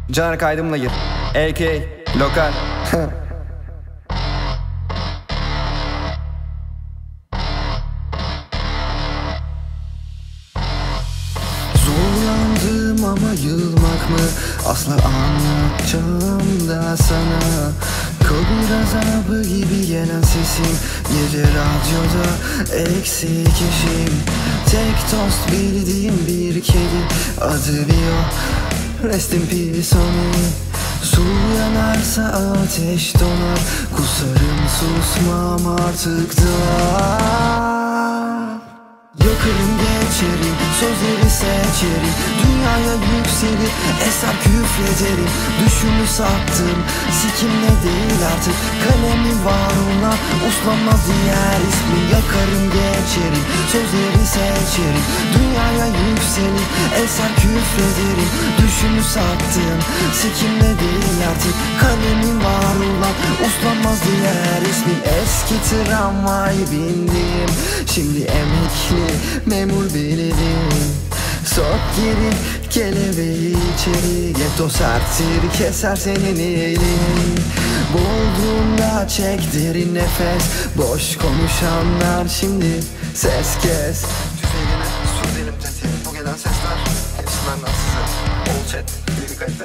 Caner kaydımla gir. AK lokal. Zorlandım ama yılmak mı? Asla anlatacağım da sana. Kabir azabı gibi gelen sesim, gece radyoda eksik eşim. Tek dost bildiğim bir kedi, adı Bio. Rest in peace homie. Su yanarsa ateş donar, kusarım susmam artık da. Yakarım geçerim, sözleri seçerim, dünyaya yükselir, eser küfrederim. Düşümü sattım, sikimle değil artık, kalemim var ona, uslanmaz diğer ismim. Yakarım geçerim, sözleri seçerim, dünyaya yükselir, eser küfrederim. Düşümü sattım, sikimle değil artık, kalemim var olan, uslanmaz diğer ismim. Eski tramvay bindim, şimdi emekli memur bildim. Sok geri kelebeği içeri, getto serttir keser senin elin. Boğulduğunda çek derin nefes, boş konuşanlar şimdi ses kes. Tüfeğine su dilim teti, bu gelen sesler hepsi benden size. Ol chat, bir kalite.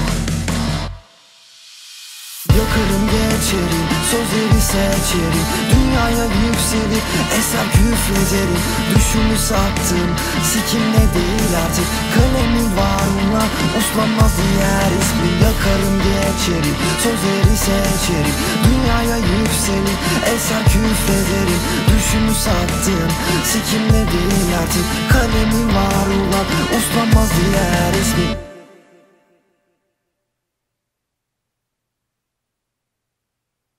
Yakarım geçerim, sözleri seçerim, dünyaya yükselir, eser küfrederim. Düşümü sattım, sikimle değil artık, kalemim var ona, uslanmaz diğer ismim. Yakarım geçerim, sözleri seçerim, dünyaya yükselir, eser küfrederim. Düşümü sattım, sikimle değil artık, kalemim var olan, uslanmaz diğer ismim.